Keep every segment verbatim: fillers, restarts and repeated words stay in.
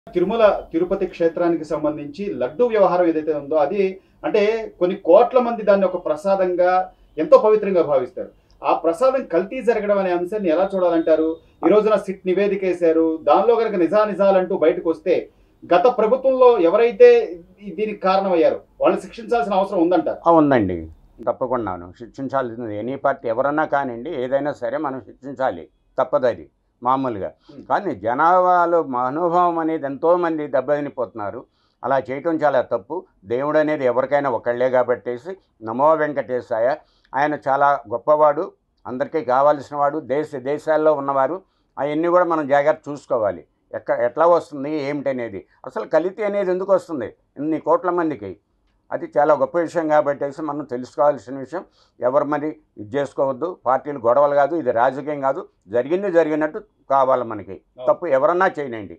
తిరుమల తిరుపతి క్షేత్రానికి సంబంధించి లడ్డు వ్యవహారం ఏదైతే ఉందో అది అంటే కొన్ని కోట్ల మంది దాన్ని ఒక ప్రసాదంగా ఎంతో పవిత్రంగా భావిస్తారు. ఆ ప్రసాదం కల్తీ జరగడం అనే అంశాన్ని ఎలా చూడాలంటారు? ఈ రోజున సిట్ నివేదిక వేశారు. దానిలో కనుక నిజానిజాలంటూ బయటకు వస్తే గత ప్రభుత్వంలో ఎవరైతే దీనికి కారణమయ్యారు వాళ్ళు శిక్షించాల్సిన అవసరం ఉందంటారు. ఉందండి, తప్పకుండాను శిక్షించాల్సింది. ఎనీ పార్టీ ఎవరన్నా కానివ్వండి, ఏదైనా సరే మనం శిక్షించాలి, తప్పదది మామూలుగా. కానీ జనాభాలో మనోభావం అనేది ఎంతోమంది దెబ్బతినిపోతున్నారు. అలా చేయటం చాలా తప్పు. దేవుడు అనేది ఎవరికైనా ఒకళ్ళే కాబట్టేసి నమో వెంకటేశాయ, ఆయన చాలా గొప్పవాడు, అందరికీ కావాల్సిన వాడు, దేశ దేశాల్లో ఉన్నవారు. అవన్నీ కూడా మనం జాగ్రత్త చూసుకోవాలి. ఎక్క ఎట్లా వస్తుంది ఏమిటనేది, అసలు కల్తీ అనేది ఎందుకు వస్తుంది ఇన్ని కోట్ల మందికి, అది చాలా గొప్ప విషయం కాబట్టేసి మనం తెలుసుకోవాల్సిన విషయం. ఎవరు మరి ఇది చేసుకోవద్దు, పార్టీలు గొడవలు కాదు, ఇది రాజకీయం కాదు, జరిగింది జరిగినట్టు కావాలి మనకి. తప్పు ఎవరన్నా చేయనండి,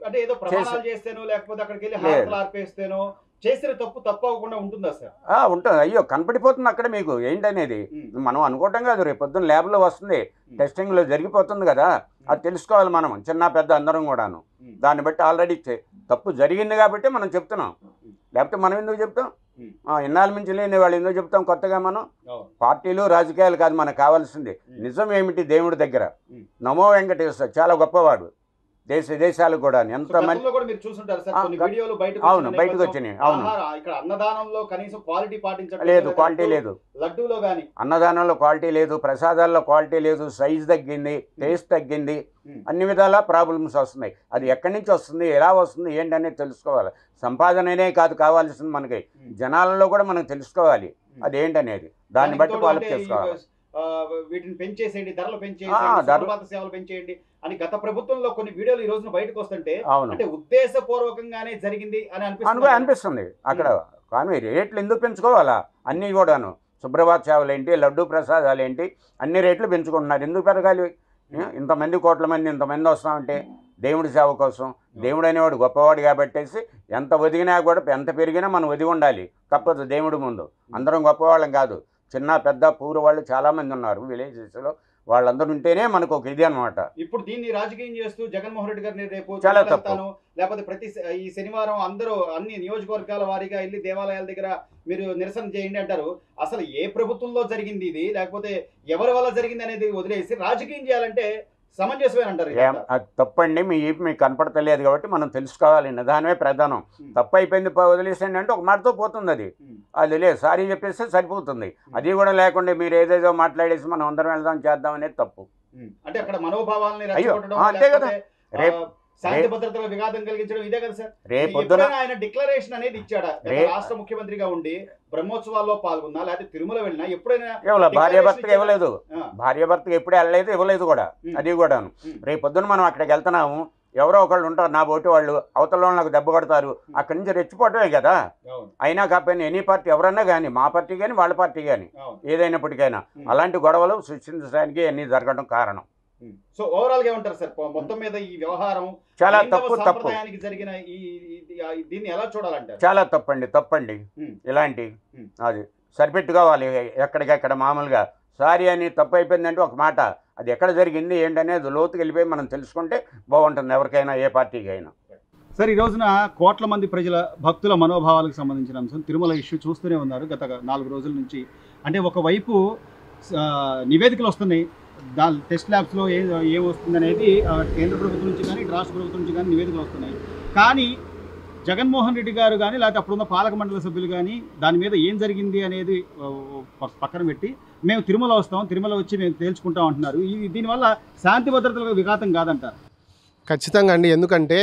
చేసిన తప్పు తప్పు అవ్వకుండా ఉంటుందా సార్? ఉంటుంది. అయ్యో కనపడిపోతుంది అక్కడ మీకు ఏంటనేది. మనం అనుకోవటం కాదు, రేపు పొద్దున్న ల్యాబ్లో వస్తుంది, టెస్టింగ్లో జరిగిపోతుంది కదా, అది తెలుసుకోవాలి మనం, చిన్న పెద్ద అందరం కూడాను. దాన్ని బట్టి ఆల్రెడీ తప్పు జరిగింది కాబట్టి మనం చెప్తున్నాం, లేకపోతే మనం ఎందుకు చెప్తాం? ఇన్నాళ్ళ మించి లేని వాళ్ళు ఎందుకు చెప్తాం కొత్తగా? మనం పార్టీలు రాజకీయాలు కాదు, మనకు కావాల్సింది నిజం ఏమిటి దేవుడి దగ్గర. నమో వెంకటేశ్వర చాలా గొప్పవాడు, దేశ దేశాలు కూడా ఎంతమంది. అవును, బయటకు వచ్చినాయి. అవును, లేదు, క్వాలిటీ లేదు, లడ్డూలో కానీ అన్నదానంలో క్వాలిటీ లేదు, ప్రసాదాల్లో క్వాలిటీ లేదు, సైజ్ తగ్గింది, టేస్ట్ తగ్గింది, అన్ని విధాలా ప్రాబ్లమ్స్ వస్తున్నాయి. అది ఎక్కడి నుంచి వస్తుంది, ఎలా వస్తుంది ఏంటనేది తెలుసుకోవాలి. సంపాదననే కాదు కావాల్సింది మనకి, జనాలలో కూడా మనం తెలుసుకోవాలి అది ఏంటనేది. దాన్ని బట్టి వాళ్ళు చేసుకోవాలి. వీటిని పెంచేసేయండి, ధరలు పెంచేయండి, సేవలు పెంచేయండి అని గత ప్రభుత్వంలో కొన్ని వీడియోలు ఈ రోజున బయటకు వస్తుంటే అంటే ఉద్దేశపూర్వకంగానే జరిగింది అని అనిపిస్తుంది అనిపిస్తుంది అక్కడ. కానీ రేట్లు ఎందుకు పెంచుకోవాలా? అన్నీ కూడాను శుభ్రభాత్ సేవలు ఏంటి, లడ్డు ప్రసాదాలు ఏంటి, అన్ని రేట్లు పెంచుకుంటున్నారు. ఎందుకు పెరగాలి? ఇంతమంది కోట్ల మంది ఇంతమంది వస్తామంటే దేవుడి సేవ కోసం. దేవుడు అనేవాడు గొప్పవాడు కాబట్టేసి ఎంత ఒదిగినా కూడా, ఎంత పెరిగినా మనం ఒదిగి ఉండాలి, తప్పదు దేవుడి ముందు. అందరం గొప్పవాళ్ళం కాదు, చిన్న పెద్ద పూర్ వాళ్ళు చాలామంది ఉన్నారు విలేజెస్లో, వాళ్ళందరూ ఉంటేనే మనకు ఒక ఇది అనమాట. ఇప్పుడు దీన్ని రాజకీయం చేస్తూ జగన్మోహన్ రెడ్డి గారిని రేపు చాలా తప్పు, లేకపోతే ప్రతి ఈ శనివారం అందరూ అన్ని నియోజకవర్గాల వారీగా వెళ్ళి దేవాలయాల దగ్గర మీరు నిరసన చేయండి అంటారు. అసలు ఏ ప్రభుత్వంలో జరిగింది ఇది, లేకపోతే ఎవరి వల్ల జరిగింది అనేది వదిలేసి రాజకీయం చేయాలంటే సమంజసమేనంటారు? అది తప్పండి. మీ మీకు కనపడతలేదు కాబట్టి మనం తెలుసుకోవాలి, నిదానమే ప్రధానం. తప్పు అయిపోయింది వదిలేసండి అంటే ఒక మాటతో పోతుంది అది. అది లేదు, సారీ చెప్పేస్తే సరిపోతుంది. అది కూడా లేకుండా మీరు ఏదేదో మాట్లాడేసి మనం అందరం వెళ్దాం చేద్దాం అనేది తప్పు. అంటే అక్కడ మనోభావాలని అయ్యో అంతే కదా. రేపు శాంతి భద్రతల విఘాతం కలిగించడం ఇదే కదా సార్. రేపు ఆయన డిక్లరేషన్ అనేది ఇచ్చాడా? రాష్ట్ర ముఖ్యమంత్రిగా ఉండి బ్రహ్మోత్సవాల్లో పాల్గొన్నా, లేకపోతే తిరుమల వెళ్ళినా ఎప్పుడైనా భార్యాభర్తకు ఇవ్వలేదు, భార్యాభర్తకు ఎప్పుడే వెళ్ళలేదు, ఇవ్వలేదు కూడా. అది కూడాను రేపు పొద్దున మనం అక్కడికి వెళ్తున్నాము, ఎవరో ఒకళ్ళు ఉంటారు నా బోటి వాళ్ళు, అవతల నాకు దెబ్బ కొడతారు, అక్కడి నుంచి రెచ్చిపోవటమే కదా. అయినా కాకపోయినా ఎనీ పార్టీ ఎవరన్నా కానీ, మా పార్టీ కానీ వాళ్ళ పార్టీ కానీ ఏదైనప్పటికైనా అలాంటి గొడవలు సృష్టించడానికి అన్ని జరగడం కారణం. సో ఓవరాల్ గా ఏమంటారు సార్ మొత్తం మీద ఈ వ్యవహారం చాలా తప్పు తప్పు జరిగిన ఈ దీన్ని ఎలా చూడాలంటారు? చాలా తప్పండి, తప్పండి. ఇలాంటి అది సరిపెట్టుకోవాలి ఎక్కడికెక్కడ. మామూలుగా సారీ అని తప్పు అయిపోయిందంటే ఒక మాట, అది ఎక్కడ జరిగింది ఏంటనేది లోతుకి వెళ్ళిపోయి మనం తెలుసుకుంటే బాగుంటుంది ఎవరికైనా, ఏ పార్టీకి అయినా. సార్ ఈ రోజున కోట్ల మంది ప్రజల భక్తుల మనోభావాలకు సంబంధించిన అంశం తిరుమల ఇష్యూ చూస్తూనే ఉన్నారు గత నాలుగు రోజుల నుంచి. అంటే ఒకవైపు నివేదికలు వస్తున్నాయి, దాని టెస్ట్ ల్యాబ్స్లో ఏ ఏం వస్తుంది అనేది కేంద్ర ప్రభుత్వం నుంచి కానీ రాష్ట్ర ప్రభుత్వం నుంచి కానీ నివేదికలు వస్తున్నాయి. కానీ జగన్మోహన్ రెడ్డి గారు కానీ లేకపోతే అప్పుడున్న పాలక మండలి సభ్యులు కానీ దాని మీద ఏం జరిగింది అనేది పక్కన పెట్టి మేము తిరుమల వస్తాం, తిరుమల వచ్చి మేము తేల్చుకుంటాం అంటున్నారు. ఈ దీనివల్ల శాంతి భద్రతలకు విఘాతం కాదంటారు? ఖచ్చితంగా అండి. ఎందుకంటే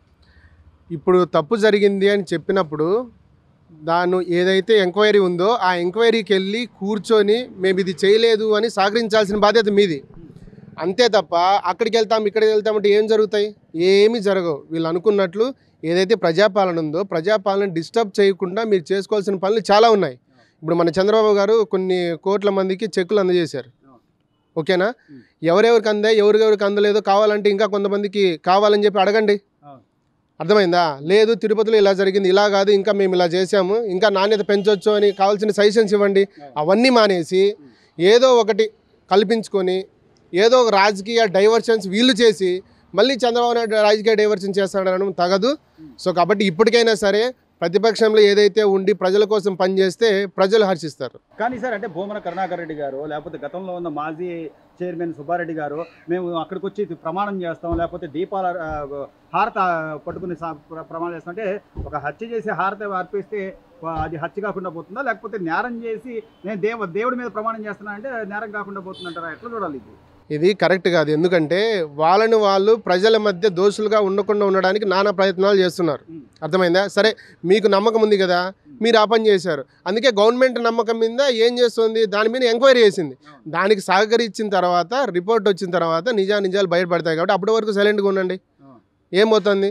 ఇప్పుడు తప్పు జరిగింది అని చెప్పినప్పుడు దాన్ని ఏదైతే ఎంక్వైరీ ఉందో ఆ ఎంక్వైరీకి వెళ్ళి కూర్చొని మేము ఇది చేయలేదు అని సహకరించాల్సిన బాధ్యత మీది. అంతే తప్ప అక్కడికి వెళ్తాం ఇక్కడికి వెళ్తామంటే ఏం జరుగుతాయి? ఏమీ జరగవు. వీళ్ళు అనుకున్నట్లు ఏదైతే ప్రజాపాలన ఉందో ప్రజాపాలన డిస్టర్బ్ చేయకుండా మీరు చేసుకోవాల్సిన పనులు చాలా ఉన్నాయి. ఇప్పుడు మన చంద్రబాబు గారు కొన్ని కోట్ల మందికి చెక్కులు అందజేశారు, ఓకేనా? ఎవరెవరికి అందాయి ఎవరెవరికి అందలేదో కావాలంటే ఇంకా కొంతమందికి కావాలని చెప్పి అడగండి, అర్థమైందా? లేదు తిరుపతిలో ఇలా జరిగింది, ఇలా కాదు ఇంకా మేము ఇలా చేసాము, ఇంకా నాణ్యత పెంచవచ్చు అని కావాల్సిన సజెషన్స్ ఇవ్వండి. అవన్నీ మానేసి ఏదో ఒకటి కల్పించుకొని ఏదో ఒక రాజకీయ డైవర్షన్స్ వీళ్ళు చేసి మళ్ళీ చంద్రబాబు నాయుడు రాజకీయ డైవర్షన్ చేస్తాడనడం తగదు. సో కాబట్టి ఇప్పటికైనా సరే ప్రతిపక్షంలో ఏదైతే ఉండి ప్రజల కోసం పనిచేస్తే ప్రజలు హర్షిస్తారు. కానీ సార్ అంటే భూమన కరుణాకర్ రెడ్డి గారు లేకపోతే గతంలో ఉన్న మాజీ చైర్మన్ సుబ్బారెడ్డి గారు మేము అక్కడికి వచ్చి ప్రమాణం చేస్తాం లేకపోతే దీపాల హారత పట్టుకుని ప్రమాణం చేస్తాం అంటే ఒక హత్య చేసి హారత అర్పిస్తే అది హత్య కాకుండా పోతుందా లేకపోతే నేరం చేసి నేను దేవ దేవుడి మీద ప్రమాణం చేస్తున్నా అంటే నేరం కాకుండా పోతుందంటారా? ఎట్లా చూడాలి ఇది? ఇది కరెక్ట్ కాదు. ఎందుకంటే వాళ్ళని వాళ్ళు ప్రజల మధ్య దోషులుగా ఉండకుండా ఉండడానికి నానా ప్రయత్నాలు చేస్తున్నారు. అర్థమైందా? సరే మీకు నమ్మకం ఉంది కదా, మీరు ఆ పని చేశారు. అందుకే గవర్నమెంట్ నమ్మకం మీద ఏం చేస్తుంది దాని మీద ఎంక్వైరీ చేసింది. దానికి సహకరించిన తర్వాత రిపోర్ట్ వచ్చిన తర్వాత నిజా నిజాలు బయటపడతాయి. కాబట్టి అప్పటి వరకు సైలెంట్గా ఉండండి. ఏమవుతుంది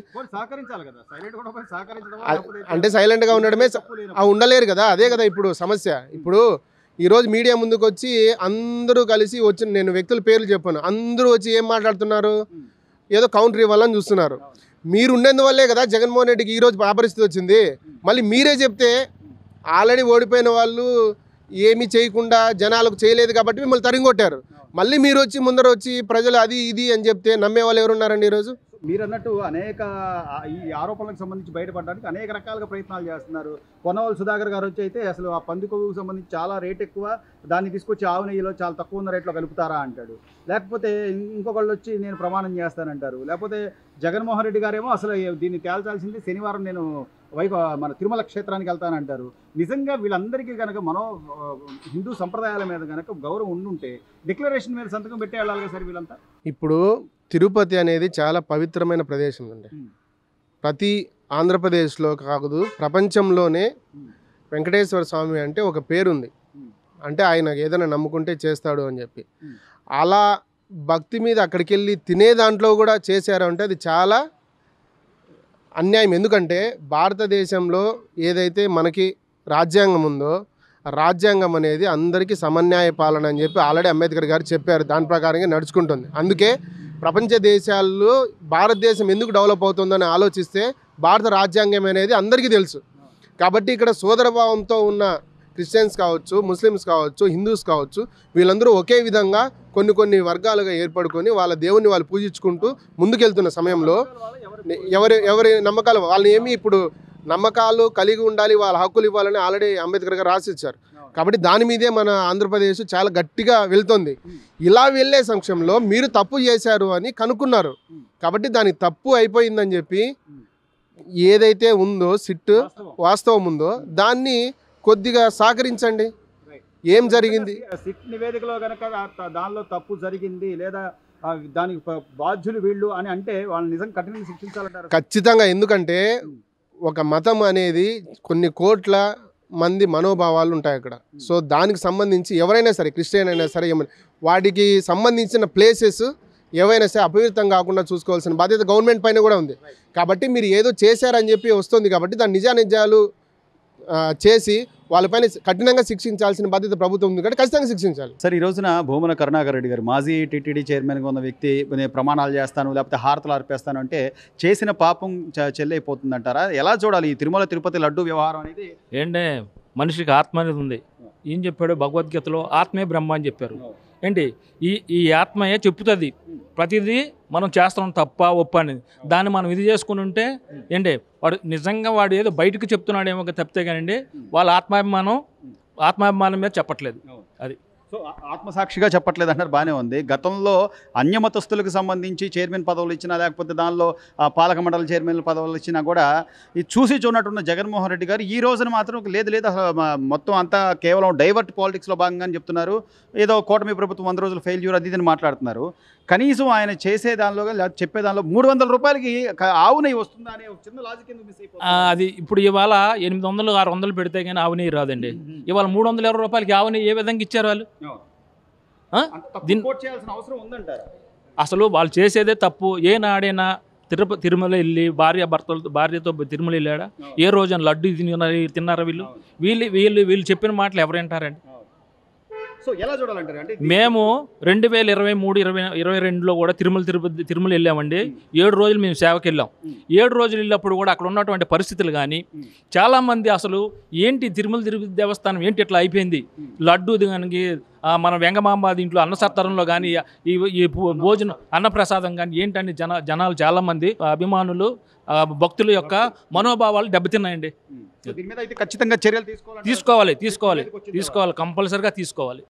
అంటే సైలెంట్గా ఉండడమే ఉండలేరు కదా. అదే కదా ఇప్పుడు సమస్య. ఇప్పుడు ఈరోజు మీడియా ముందుకు వచ్చి అందరూ కలిసి వచ్చి నేను వ్యక్తుల పేర్లు చెప్పాను, అందరూ వచ్చి ఏం మాట్లాడుతున్నారు, ఏదో కౌంటర్ ఇవ్వాలని చూస్తున్నారు. మీరు ఉండేందువల్లే కదా జగన్మోహన్ రెడ్డికి ఈరోజు ఆ పరిస్థితి వచ్చింది. మళ్ళీ మీరే చెప్తే ఆల్రెడీ ఓడిపోయిన వాళ్ళు ఏమీ చేయకుండా జనాలకు చేయలేదు కాబట్టి మిమ్మల్ని తరిగొట్టారు. మళ్ళీ మీరు వచ్చి ముందర వచ్చి ప్రజలు అది ఇది అని చెప్తే నమ్మే వాళ్ళు ఎవరున్నారండి ఈరోజు? మీరు అన్నట్టు అనేక ఈ ఆరోపణలకు సంబంధించి బయటపడడానికి అనేక రకాలుగా ప్రయత్నాలు చేస్తున్నారు. పొన్నవాళ్ళు సుధాకర్ గారు వచ్చి అయితే అసలు ఆ పంది కొవ్వుకు సంబంధించి చాలా రేట్ ఎక్కువ, దాన్ని తీసుకొచ్చి ఆవు నెయ్యిలో చాలా తక్కువ ఉన్న రేట్లో కలుపుతారా అంటాడు. లేకపోతే ఇంకొకళ్ళు వచ్చి నేను ప్రమాణం చేస్తానంటారు. లేకపోతే జగన్మోహన్ రెడ్డి గారేమో అసలు దీన్ని తేల్చాల్సింది శనివారం నేను వైపు మన తిరుమల క్షేత్రానికి వెళ్తానంటారు. నిజంగా వీళ్ళందరికీ కనుక మనో హిందూ సంప్రదాయాల మీద కనుక గౌరవం ఉండుంటే డిక్లరేషన్ మీద సంతకం పెట్టే వెళ్ళాలి కదా సార్ వీళ్ళంతా. ఇప్పుడు తిరుపతి అనేది చాలా పవిత్రమైన ప్రదేశం అండి. ప్రతి ఆంధ్రప్రదేశ్లో కాదు ప్రపంచంలోనే వెంకటేశ్వర స్వామి అంటే ఒక పేరుంది. అంటే ఆయన ఏదైనా నమ్ముకుంటే చేస్తాడు అని చెప్పి. అలా భక్తి మీద అక్కడికి వెళ్ళి తినే దాంట్లో కూడా చేశారు అంటే అది చాలా అన్యాయం. ఎందుకంటే భారతదేశంలో ఏదైతే మనకి రాజ్యాంగం ఉందో రాజ్యాంగం అనేది అందరికీ సమన్యాయ పాలన అని చెప్పి ఆల్రెడీ అంబేద్కర్ గారు చెప్పారు. దాని ప్రకారంగా నడుచుకుంటుంది. అందుకే ప్రపంచ దేశాల్లో భారతదేశం ఎందుకు డెవలప్ అవుతుందని ఆలోచిస్తే భారత రాజ్యాంగం అనేది అందరికీ తెలుసు. కాబట్టి ఇక్కడ సోదరభావంతో ఉన్న క్రిస్టియన్స్ కావచ్చు, ముస్లిమ్స్ కావచ్చు, హిందూస్ కావచ్చు, వీళ్ళందరూ ఒకే విధంగా కొన్ని కొన్ని వర్గాలుగా ఏర్పడుకొని వాళ్ళ దేవుని వాళ్ళు పూజించుకుంటూ ముందుకెళ్తున్న సమయంలో ఎవరి ఎవరి నమ్మకాలు వాళ్ళని ఏమి ఇప్పుడు నమ్మకాలు కలిగి ఉండాలి, వాళ్ళ హక్కులు ఇవ్వాలని ఆల్రెడీ అంబేద్కర్ గారు రాసిచ్చారు. కాబట్టి దాని మీదే మన ఆంధ్రప్రదేశ్ చాలా గట్టిగా వెళ్తుంది. ఇలా వెళ్ళే సమయంలో మీరు తప్పు చేశారు అని కనుక్కున్నారు. కాబట్టి దానికి తప్పు అయిపోయిందని చెప్పి ఏదైతే ఉందో సిట్ వాస్తవం ఉందో దాన్ని కొద్దిగా సహకరించండి. ఏం జరిగింది సిట్ నివేదికలో కనుక దానిలో తప్పు జరిగింది లేదా దానికి బాధ్యులు వీళ్ళు అని అంటే వాళ్ళని నిజంగా కఠినంగా శిక్షించాలంటారు ఖచ్చితంగా. ఎందుకంటే ఒక మతం అనేది కొన్ని కోట్ల మంది మనోభావాలు ఉంటాయి అక్కడ. సో దానికి సంబంధించి ఎవరైనా సరే క్రిస్టియన్ అయినా సరే ఏమైనా వాటికి సంబంధించిన ప్లేసెస్ ఏవైనా సరే అపవిత్రం కాకుండా చూసుకోవాల్సిన బాధ్యత గవర్నమెంట్ పైన కూడా ఉంది. కాబట్టి మీరు ఏదో చేశారని చెప్పి వస్తుంది కాబట్టి దాని నిజా నిజాలు చేసి వాళ్ళపైన కఠినంగా శిక్షించాల్సిన బాధ్యత ప్రభుత్వం ఉంది కాబట్టి ఖచ్చితంగా శిక్షించాలి. సార్ ఈ రోజున భూమన కరుణాకర్ రెడ్డి గారు మాజీ టీటీడీ చైర్మన్గా ఉన్న వ్యక్తి నేను ప్రమాణాలు చేస్తాను లేకపోతే హారతలు అర్పేస్తాను అంటే చేసిన పాపం చెల్లైపోతుంది అంటారా? ఎలా చూడాలి ఈ తిరుమల తిరుపతి లడ్డు వ్యవహారం అనేది? ఏంటంటే మనిషికి ఆత్మ అనేది ఉంది. ఏం చెప్పాడు భగవద్గీతలో? ఆత్మే బ్రహ్మ అని చెప్పారు. ఏంటి ఈ ఈ ఆత్మయే చెప్తుంది ప్రతిదీ మనం చేస్తున్నాం తప్ప ఒప్ప అనేది. దాన్ని మనం ఇది చేసుకుని ఉంటే ఏంటి వాడు నిజంగా వాడు ఏదో బయటకు చెప్తున్నాడేమో తప్పితే కానివ్వండి వాళ్ళ ఆత్మాభిమానం ఆత్మాభిమానం మీద చెప్పట్లేదు. అది సో ఆత్మసాక్షిగా చెప్పట్లేదు అంటారు. బాగానే ఉంది. గతంలో అన్యమతస్తులకు సంబంధించి చైర్మన్ పదవులు ఇచ్చినా లేకపోతే దానిలో పాలక మండలి చైర్మన్ పదవులు ఇచ్చినా కూడా ఇది చూసి చూడనట్టున్న జగన్మోహన్ రెడ్డి గారు ఈ రోజున మాత్రం లేదు లేదు అసలు మొత్తం అంతా కేవలం డైవర్ట్ పాలిటిక్స్లో భాగంగా అని చెప్తున్నారు. ఏదో కూటమి ప్రభుత్వం వంద రోజులు ఫెయిల్యూర్ అది ఇది మాట్లాడుతున్నారు. కనీసం ఆయన చేసే దానిలో చెప్పే దానిలో మూడు వందల రూపాయలకి ఆవు నెయ్యి వస్తుందా అనే చిన్న లాజిక్ ఎందుకు మిస్ అయిపోతుంది? అది ఇప్పుడు ఇవాళ ఎనిమిది వందలు ఆరు వందలు పెడితే కానీ ఆవు నెయ్యి రాదండి. ఇవాళ మూడు వందల ఇరవై రూపాయలకి ఆవు నెయ్యి ఏ విధంగా ఇచ్చారు వాళ్ళు? అసలు వాళ్ళు చేసేదే తప్పు. ఏ నాడైనా తిరుప తిరుమల వెళ్ళి భార్య భర్తలతో భార్యతో తిరుమల వెళ్ళాడా? ఏ రోజున లడ్డు తిన్నారు తిన్నారా? వీళ్ళు వీళ్ళు వీళ్ళు వీళ్ళు చెప్పిన మాటలు ఎవరు వింటారండి? సో ఎలా చూడాలంటారు అంటే మేము రెండు వేల ఇరవై మూడు ఇరవై ఇరవై రెండులో కూడా తిరుమల తిరుపతి తిరుమల వెళ్ళామండి. ఏడు రోజులు మేము సేవకి వెళ్ళాం. ఏడు రోజులు వెళ్ళినప్పుడు కూడా అక్కడ ఉన్నటువంటి పరిస్థితులు కానీ చాలామంది అసలు ఏంటి తిరుమల తిరుపతి దేవస్థానం ఏంటి ఇట్లా అయిపోయింది, లడ్డు కానీ మన వెంగమాంబ దీంట్లో అన్నసత్తారంలో కానీ ఈ ఈ భోజనం అన్నప్రసాదం కానీ ఏంటని జన జనాలు చాలామంది అభిమానులు భక్తుల యొక్క మనోభావాలు దెబ్బతిన్నాయండి. దీని మీద అయితే ఖచ్చితంగా చర్యలు తీసుకోవాలి తీసుకోవాలి తీసుకోవాలి తీసుకోవాలి కంపల్సరిగా తీసుకోవాలి.